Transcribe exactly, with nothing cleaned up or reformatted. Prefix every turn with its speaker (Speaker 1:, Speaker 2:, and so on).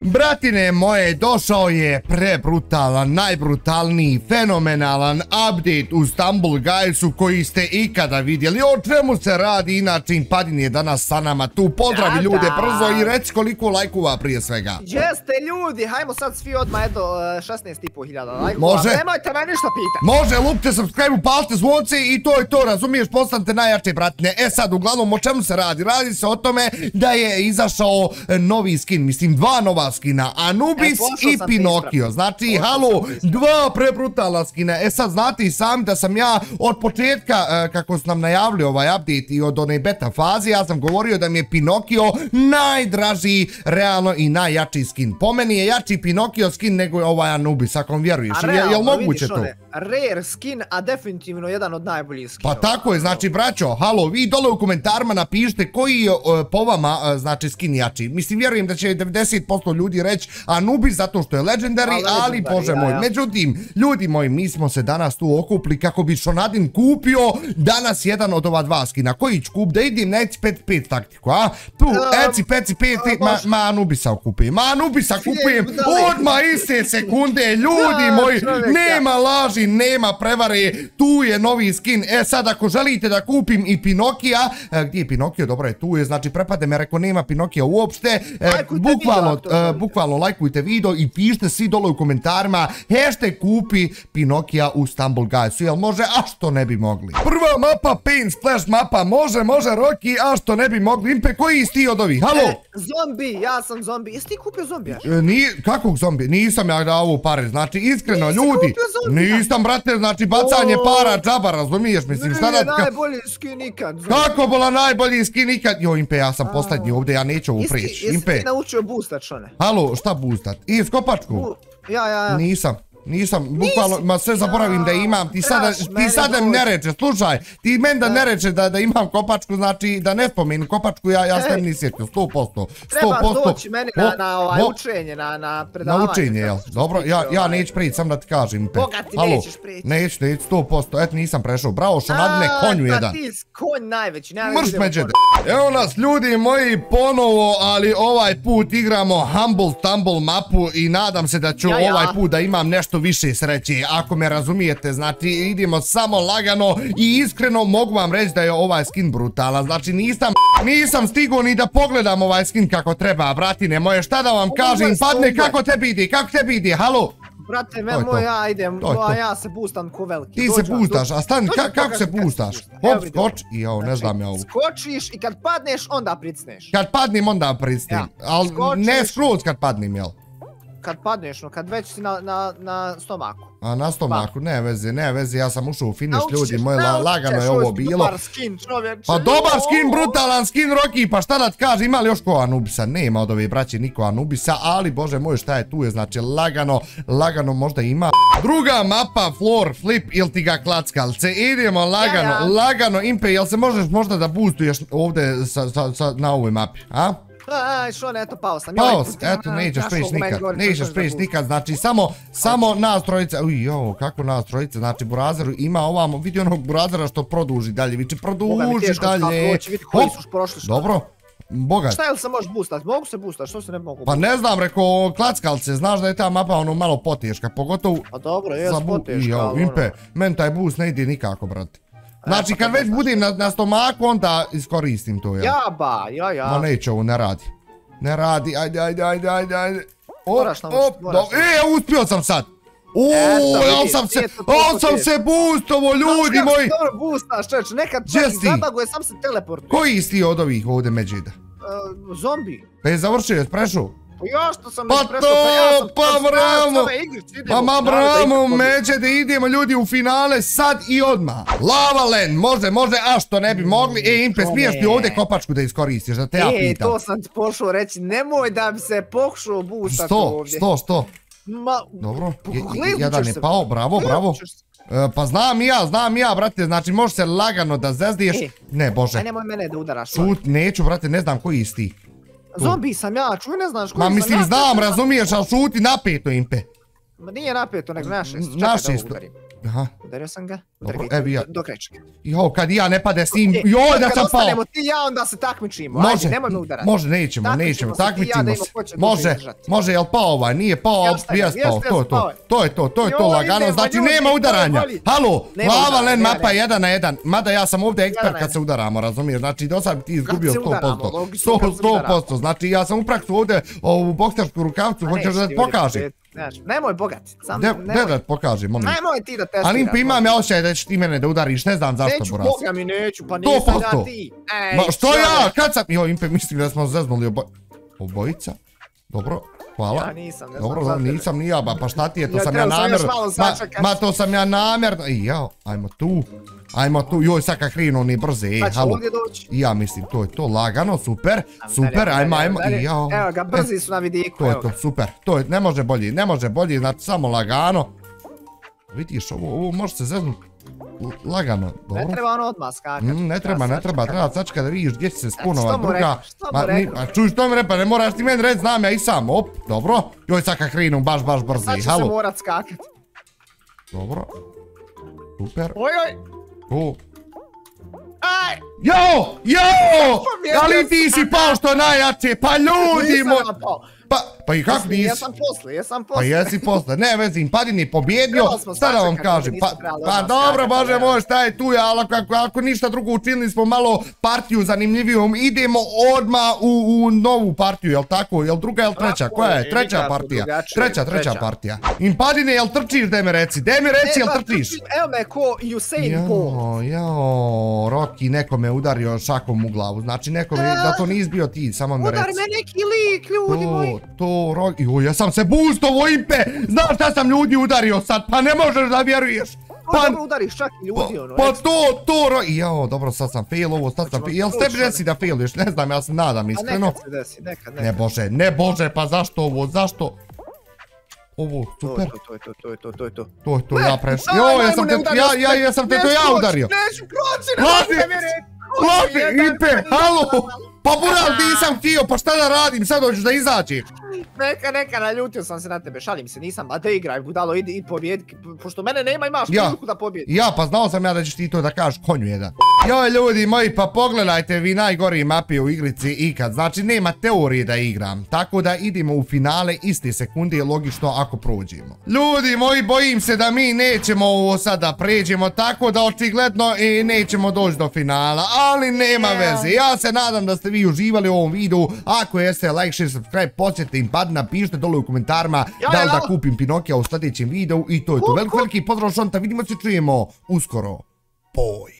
Speaker 1: Bratine moje, došao je prebrutalan, najbrutalniji, fenomenalan update u Stumble Guysu koji ste ikada vidjeli. O čemu se radi? Inače, Impadin je danas sa nama tu. Pozdravi ljude brzo i reci koliko lajkova prije svega.
Speaker 2: Jeste ljudi, hajmo sad svi odmah eto šesnaest i po hiljada lajkova.
Speaker 1: Može?
Speaker 2: Nemojte me ništa pitati.
Speaker 1: Može, lupte subscribe, palite zvonce i to je to, razumiješ, postanite najjače bratine. E sad, uglavnom, o čemu se radi? Radi se o tome da je izašao novi skin, mislim dva nova skina, Anubis i Pinokio. Znači, halo, dva prebrutala skina. E sad, znate i sami da sam ja od početka, kako su nam najavili ovaj update i od one beta faze, ja sam govorio da mi je Pinokio najdraži, realno i najjači skin. Po meni je jači Pinokio skin nego ovaj Anubis, ako vam vjeruješ. Jel moguće to?
Speaker 2: Rare skin, a definitivno jedan od najboljih skinova.
Speaker 1: Pa tako je, znači, braćo, halo, vi dole u komentarima napišite koji je po vama, znači, skin jači. Mislim, vjerujem da će devedeset posto ljudi reći Anubis zato što je legendary, ali bože moj. Međutim, ljudi moji, mi smo se danas tu okupili kako bi Šonadin kupio danas jedan od ova dva skina. Koji ću kup? Da idim na Eci pet pet taktiku, a? Tu, Eci pet pet, ma Anubisa okupujem. Ma Anubisa kupujem odmah iste sekunde, ljudi moji, nema laži, nema prevare, tu je novi skin. E sad, ako želite da kupim i Pinokija, gdje je Pinokio? Dobro je, tu je, znači prepade me, reko nema Pinokija uopšte. Bukvalno, bukvalno lajkujte video i pišite svi dole u komentarima hashtag kupi Pinokija u Stumble Guysu, jel može, a što ne bi mogli? Prva mapa, Pain Splash mapa, može, može Rocky, a što ne bi mogli? Impe, koji si ti od ovih? Halo?
Speaker 2: Zombi, ja sam zombi. Jesi ti kupio zombija?
Speaker 1: Kakvog zombi? Nisam ja dao ovu pare, znači iskreno ljudi, nisam brate, znači bacanje para džaba, razumiješ, mislim, šta da...
Speaker 2: Nije najbolji skin ikad.
Speaker 1: Kako bola najbolji skin ikad? Jo, Impe, ja sam poslednji ovdje, ja neću ovu prići.
Speaker 2: Jesi ti naučio boostat, šone?
Speaker 1: Halo, šta boostat? I skopačku?
Speaker 2: Ja, ja, ja.
Speaker 1: Nisam. Nisam, bukvalno, ma sve zaboravim da imam, ti sada mi ne reče, slušaj, ti meni da ne reče da imam kopačku, znači da ne spomenu kopačku, ja sam ni sjetio, sto posto.
Speaker 2: Treba doći meni na učenje, na predavanje.
Speaker 1: Na učenje, jel? Dobro, ja neću prići, sam da ti kažem.
Speaker 2: Boga ti nećeš prići.
Speaker 1: Neću, neću, sto posto, eto nisam prešao, bravo, Šonadine, konju jedan.
Speaker 2: Ti si konj najveći,
Speaker 1: mrš me džede. Evo nas ljudi moji ponovo, ali ovaj put igramo Humble Stumble mapu i nadam se da ću ovaj put da imam nešto više sreće, ako me razumijete, znači idemo samo lagano i iskreno mogu vam reći da je ovaj skin brutalan, znači nisam nisam stigao ni da pogledam ovaj skin kako treba, bratine moje, šta da vam kažem, padne, kako tebi ide, kako tebi ide, halo?
Speaker 2: Brate, moj, ja idem, ja se boostam ko veliki.
Speaker 1: Ti se boostaš, a stani, kako se boostaš? Hop, skoč, i evo, ne znam ja ovo.
Speaker 2: Skočiš i kad padneš, onda pricneš.
Speaker 1: Kad padnem, onda pricnem, ali ne skroz kad padnem, jel?
Speaker 2: Kad padneš, no kad već si na stomaku.
Speaker 1: A na stomaku, ne veze, ne veze, ja sam ušao u finish, ljudi moji, lagano je ovo bilo.
Speaker 2: Dobar skin, čovječe.
Speaker 1: Pa dobar skin, brutalan skin, Rocky, pa šta da ti kaže, ima li još ko Anubisa? Nema od ove braće niko Anubisa, ali bože moj, šta je tu je, znači lagano, lagano možda ima. Druga mapa, floor flip, ili ti ga klackalce, idemo lagano, lagano, Impe, jel se možeš možda da boostuješ ovdje na ovoj mapi, a?
Speaker 2: Aj, Šone, eto, pao sam.
Speaker 1: Pao sam, eto, nećeš prići nikad, nećeš prići nikad, znači, samo nas trojice, uj, jo, kako nas trojice, znači, Burazeru ima ovamo, vidi onog Burazera što produži dalje, viče, produži dalje, hop, dobro, bogat.
Speaker 2: Šta je li se možeš boostat, mogu se boostat, što se ne mogu?
Speaker 1: Pa ne znam, reko, klackalce, znaš da je ta mapa ono malo poteška, pogotovo...
Speaker 2: Pa dobro, jes poteška, ali ono...
Speaker 1: Impe, meni taj boost ne ide nikako, brate. Znači, kad već budem na stomaku, onda iskoristim to, jel?
Speaker 2: Ja ba, ja, ja.
Speaker 1: No neće ovo, ne radi. Ne radi, ajde, ajde, ajde, ajde, ajde.
Speaker 2: Moraš naučiti, moraš naučiti.
Speaker 1: E, uspio sam sad. Uuuu, ali sam se, ali sam se boostovo, ljudi moji.
Speaker 2: Dobro boostaš, čeč, nekad čak i zabaguje, sam se teleportuje.
Speaker 1: Koji si ti od ovih ovdje međida?
Speaker 2: Zombi.
Speaker 1: Pa je završio, je sprešao?
Speaker 2: Pa ja što sam
Speaker 1: pa
Speaker 2: to,
Speaker 1: pa bravo, pa ma bravo, međede, idemo ljudi u finale sad i odmah. Lava Land, može, može, a što ne bi mogli, e, Impe, smiješ ti ovdje kopačku da iskoristiš, da te ja pitam.
Speaker 2: E, to sam ti pošao reći, nemoj da bi se pokušao boostati ovdje.
Speaker 1: Sto, sto, sto. Dobro, jedan je pao, bravo, bravo. Pa znam i ja, znam i ja, brate, znači možeš se lagano da zezdiješ. Ne, bože.
Speaker 2: Aj, nemoj mene da udaraš.
Speaker 1: Neću, brate, ne znam koji si ti.
Speaker 2: Zombi sam ja, čuj ne znaš koji sam ja.
Speaker 1: Ma mislim znam, razumiješ, ali šuti napeto, Impe.
Speaker 2: Ma nije napeto, nego našest.
Speaker 1: Našest. Aha.
Speaker 2: Udario sam ga.
Speaker 1: Dobro, evo ja.
Speaker 2: Do krećka.
Speaker 1: Jo, kad ja ne pade s njim, joj da sam pao.
Speaker 2: Kad ostanemo ti i ja, onda se takmičimo. Ajde, nemoj me udarati.
Speaker 1: Može, nećemo, nećemo, takmičimo se. Može, može, jel pao ovaj, nije pao, ali jes pao, to je to. To je to, to je to lagano, znači nema udaranja. Halo, Lava Land mapa jedan na jedan, mada ja sam ovdje ekspert kad se udaramo, razumiješ, znači do sad bi ti izgubio sto posto. sto posto, znači ja sam u praksu ovdje ovu boksersku rukavcu, hoćeš da ti pokažem.
Speaker 2: Nemoj bogati, sam
Speaker 1: nemoj. Da ti pokažem, molim.
Speaker 2: Nemoj ti da testiraš.
Speaker 1: Ali pa imam ja osjećaj da ćeš ti mene da udariš, ne znam zašto, Boras.
Speaker 2: Neću, boga mi neću, pa nisam ja ti.
Speaker 1: Ma što ja, kad sam, jo Impe, mislim da smo zeznuli obojica. Dobro, hvala.
Speaker 2: Ja nisam, ne znam.
Speaker 1: Dobro, nisam ni ja, pa šta ti je, to sam ja namjerno. Ma to sam ja namjerno, i jao, ajmo tu. Ajmo tu, joj sad kak krenu oni brze, ej, halo. I ja mislim, to je to, lagano, super, super, ajmo, ajmo, i jao.
Speaker 2: Evo ga, brzi su na vidiku,
Speaker 1: to je to, super, to je, ne može bolji, ne može bolji, znači samo lagano. Vidiš, ovo može se zeznut lagano, dobro.
Speaker 2: Ne treba ono odmah skakati.
Speaker 1: Ne treba, ne treba, treba sačka da vidiš gdje će se spunovat druga. Što mu rekao? Čuj, što mi rekao, ne moraš ti meni reći, znam ja i sam, op, dobro. Joj sad kak krenu, baš, baš brzi, halo.
Speaker 2: Sad će se morat skakati.
Speaker 1: Dobro, super.
Speaker 2: Oj, oj.
Speaker 1: O.
Speaker 2: Aj!
Speaker 1: Jo! Jo! Ali ti si pao što najjače, pa ljudi moj! Pa, pa i kak nisi?
Speaker 2: Jesam posle, jesam posle.
Speaker 1: Pa jesi posle, ne vezi, Padin je pobjedio, šta da vam kažem, pa dobro, bože moj, šta je tu, ali ako ništa drugo učinili smo malo partiju zanimljivijom, idemo odmah u novu partiju, jel tako, jel druga, jel treća, koja je, treća partija, treća, treća partija. Impadine, jel trčiš, daj me reci, daj me reci, jel trčiš?
Speaker 2: Evo me ko Usain Bolt.
Speaker 1: Jao, Rocky, neko me udario šakom u glavu, znači neko me, da to nis bio ti, samo me reci.
Speaker 2: Udari me neki lik, ljudi moji.
Speaker 1: To, Rocky, joj, ja sam se boostovo, Impe, znaš šta sam ljudi udario sad, pa ne možeš da vjeruješ.
Speaker 2: Pa dobro udariš čak i ljudi, ono.
Speaker 1: Pa to, to, Rocky, jao, dobro, sad sam fail ovo, sad sam fail, jel s tebi desi da failuješ, ne znam, ja se nadam, iskreno.
Speaker 2: Pa nekad se desi, nekad, nekad.
Speaker 1: Ne bože, ne bože, pa zašto ovo, zašto? Ovo, super.
Speaker 2: To je to, to je to, to je to.
Speaker 1: To je to, ja prešao, joj, jesam te, ja, ja, jesam te to ja udario.
Speaker 2: Neću proći, ne možete mi reći.
Speaker 1: Lafi, Impe, halo! Pa Bural, nisam htio, pa šta da radim, sad hoćeš da izađeš?
Speaker 2: Neka, neka, naljutio sam se na tebe, šalim se, nisam, a da igraj, budalo, idi i pobjedi, pošto mene nema, imaš priliku da pobjedi.
Speaker 1: Ja, pa znao sam ja da ćeš ti to da kažeš konju jedan. Joj, ljudi moji, pa pogledajte vi najgori mapi u igrici ikad, znači nema teorije da igram, tako da idemo u finale iste sekunde, logično ako prođemo. Ljudi moji, bojim se da mi nećemo ovo sada pređemo, tako da očigledno i nećemo doći do finala, ali nema veze, ja se nadam da ste vi uživali u ovom videu, ako jeste, like, share, subscribe, posjetite Impadina, napišite dole u komentarima da li da kupim Pinokija u sljedećem videu i to je to. Veliki, veliki pozdrav, šonta, vidimo se, čujemo uskoro. Boj.